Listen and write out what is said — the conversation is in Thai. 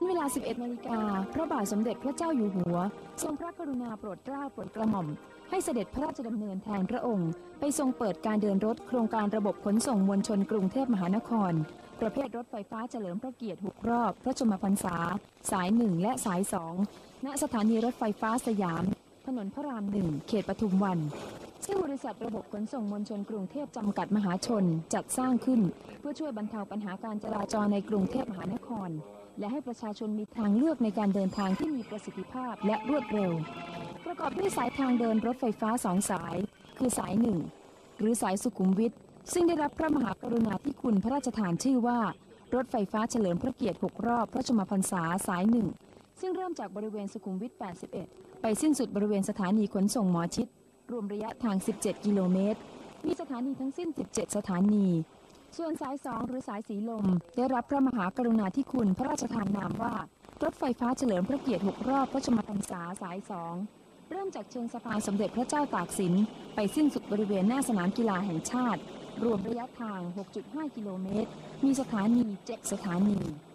เวลา 11 นาฬิกาพระบาทสมเด็จพระเจ้าอยู่หัวทรงพระกรุณาโปรดเกล้าโปรดกระหม่อมให้เสด็จพระราชดำเนินแทนพระองค์ไปทรงเปิดการเดินรถโครงการระบบขนส่งมวลชนกรุงเทพมหานครประเภทรถไฟฟ้าเฉลิมพระเกียรติ6 รอบพระชนมพรรษาสาย 1 และสาย 2 ณ สถานีรถไฟฟ้าสยามถนนพระราม 1 เขตปทุมวันซึ่งบริษัทระบบขนส่งมวลชนกรุงเทพจำกัดมหาชนจัดสร้างขึ้นเพื่อช่วยบรรเทาปัญหาการจราจรในกรุงเทพมหานครและให้ประชาชนมีทางเลือกในการเดินทางที่มีประสิทธิภาพและรวดเร็วประกอบด้วยสายทางเดินรถไฟฟ้า2 สายคือสาย 1 หรือสายสุขุมวิทซึ่งได้รับพระมหากรุณาธิคุณพระราชทานชื่อว่ารถไฟฟ้าเฉลิมพระเกียรติ6 รอบพระชนมพรรษาสาย 1ซึ่งเริ่มจากบริเวณสุขุมวิท 81 ไปสิ้นสุดบริเวณสถานีขนส่งหมอชิตรวมระยะทาง 17 กิโลเมตรมีสถานีทั้งสิ้น 17 สถานีส่วนสาย 2 หรือสายสีลมได้รับพระมหากรุณาธิคุณพระราชทานนามว่ารถไฟฟ้าเฉลิมพระเกียรติ6 รอบพระชนมพรรษาสาย 2เริ่มจากเชิงสะพานสมเด็จพระเจ้าตากสินไปสิ้นสุดบริเวณหน้าสนามกีฬาแห่งชาติรวมระยะทาง 6.5 กิโลเมตรมีสถานี 7 สถานี